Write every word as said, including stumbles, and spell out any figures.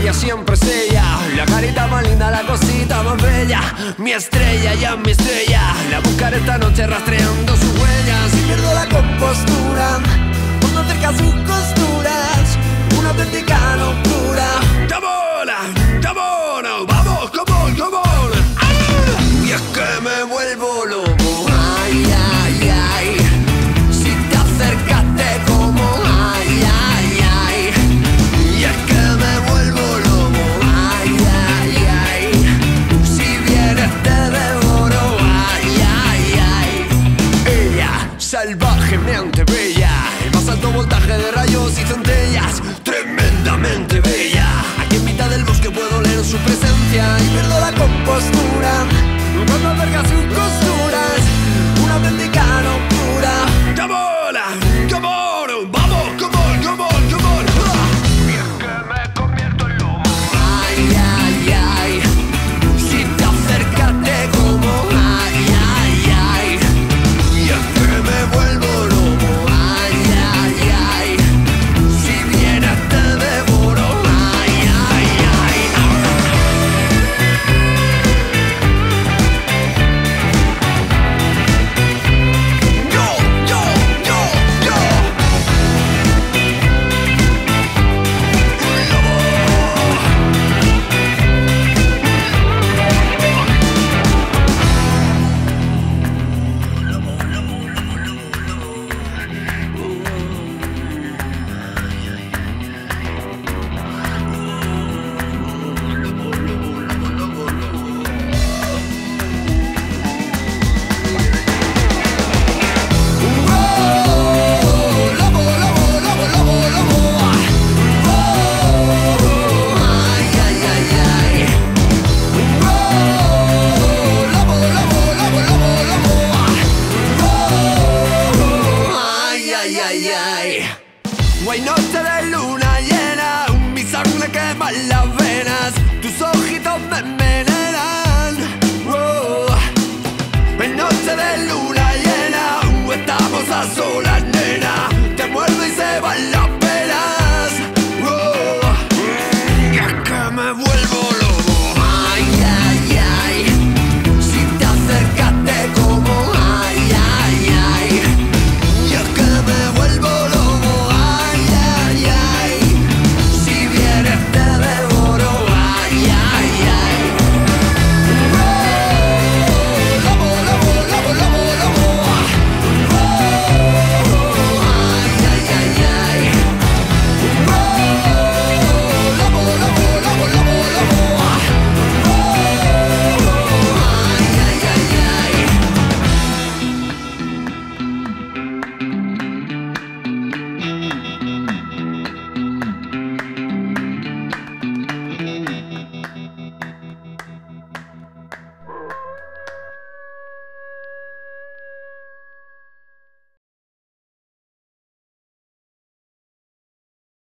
ella siempre es ella. La carita más linda, la cosita más bella. Mi estrella, ya mi estrella. La buscaré esta noche rastreando sus huellas. Y pierdo la compostura cuando acerca sus costuras. Una auténtica locura. Come on, come on, vamos, come on, come on. ¡Ah! Y es que me vuelvo loco. Ay, ay, ay. Si te acercaste como ay, ay, ay. Y es que me vuelvo loco. Ay, ay, ay. Si vienes te devoro. Ay, ay, ay. Ella, salvajemente bella. El más alto voltaje de rayos y centellas. Tremendamente bella. Aquí en mitad del bosque puedo leer su presencia. Y pierdo la compostura cuando acerca sus costuras. Una auténtica locura. Come on, come on, vamos, come on, come on, come on. Y es que me convierto en lobo. Ay, ay, ay. Si te acercaste como ay, ay, ay. Y es que me vuelvo lobo. Ay, ay, ay. Si vienes te devoro. Ay, ay, ay. Yo, yo, yo, yo. Guay noche de luna llena, mi sangre quema las venas, tus ojitos me envenenan. Oh. En noche de luna llena, estamos a solas.